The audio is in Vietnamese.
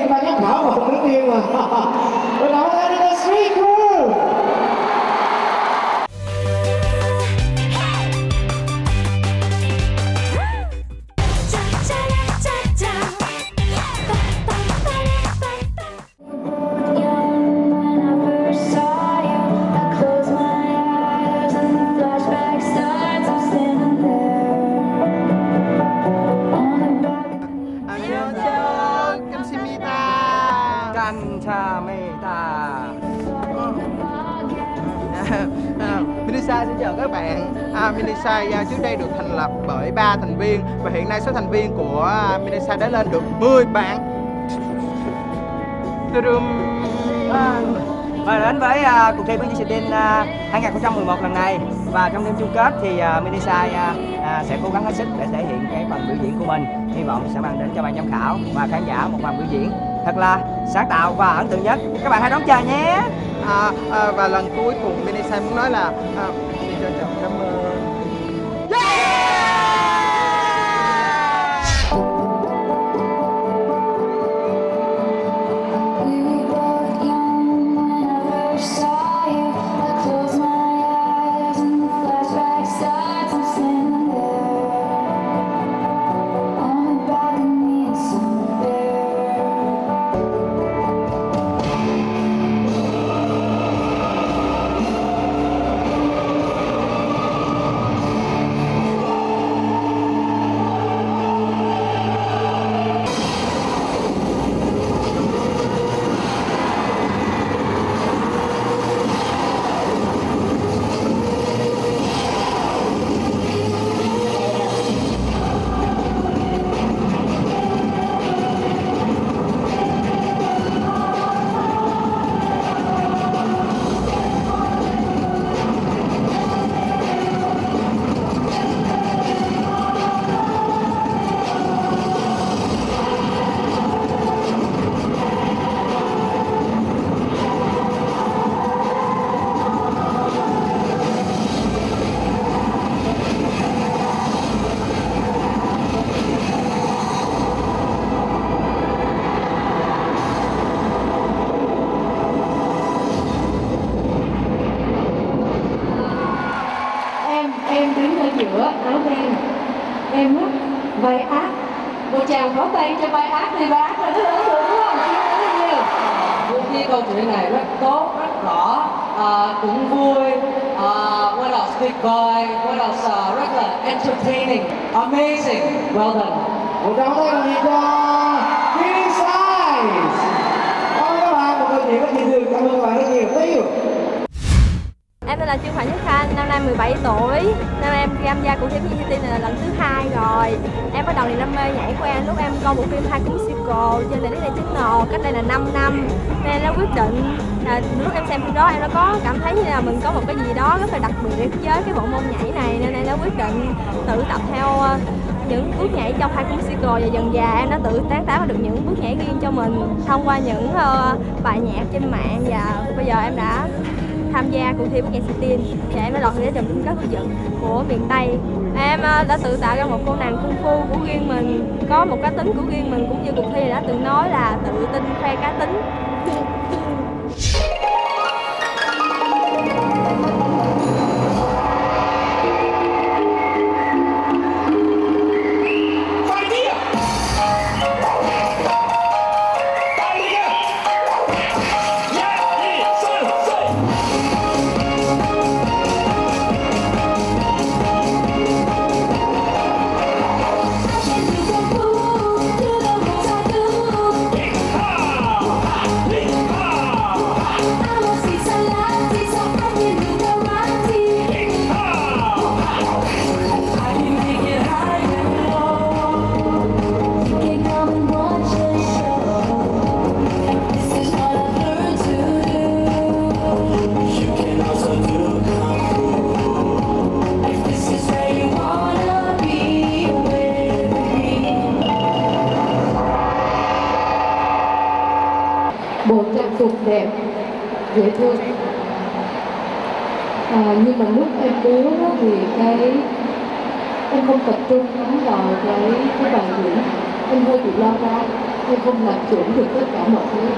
ban giám khảo một ứng viên mà. Và đó là The Street Crew. Minisa xin chào các bạn. Minisa trước đây được thành lập bởi 3 thành viên và hiện nay số thành viên của Minisa đã lên được 10 bạn. Và đến với cuộc thi Bắn Chỉ Tin 2011 lần này, và trong đêm chung kết thì Minisa sẽ cố gắng hết sức để thể hiện cái phần biểu diễn của mình. Hy vọng sẽ mang đến cho ban giám khảo và khán giả một màn biểu diễn thật là sáng tạo và ấn tượng nhất. Các bạn hãy đón chờ nhé. Và lần cuối cùng Minisa muốn nói là xin trân trọng cảm ơn. Em đứng ở giữa áo đen, em á vai ác. Một chàng pháo tay cho vai ác thì vai ác là rất ấn tượng đúng không? Rất nhiều. Cuộc thi câu chuyện này rất tốt, rất rõ, cũng vui. What else? Tuyệt vời. What else? Rất là entertaining, amazing. Well done. Một tràng pháo tay còn gì cho Minisa. Các bạn, một câu chuyện rất nhiều thương. Cảm ơn các bạn rất nhiều. Thank you. Em tên là Trương Phạm Nhất Khanh, năm nay 17 tuổi. Năm em tham gia cuộc thi Bắn Chỉ Tin này là lần thứ 2 rồi. Em bắt đầu niềm đam mê nhảy của em lúc em coi bộ phim High School Musical trên nền Disney Channel cách đây là 5 năm. Nên em đã quyết định là lúc em xem phim đó em đã có cảm thấy như là mình có một cái gì đó rất là đặc biệt với cái bộ môn nhảy này, nên em đã quyết định tự tập theo những bước nhảy trong High School Musical, và dần dà em đã tự sáng tác được những bước nhảy riêng cho mình thông qua những bài nhạc trên mạng, và bây giờ em đã tham gia cuộc thi Bắn Chỉ Tin và em đã đoạt giải trong các khu vực của miền Tây. Em đã tự tạo ra một cô nàng kung fu của riêng mình, có một cá tính của riêng mình, cũng như cuộc thi đã từng nói là tự tin khoe cá tính. Bộ trang phục đẹp, dễ thương. Nhưng mà lúc em múa thì em không tập trung lắm vào cái bài diễn, em hơi bị lo lắng. em không làm chủ được tất cả mọi thứ.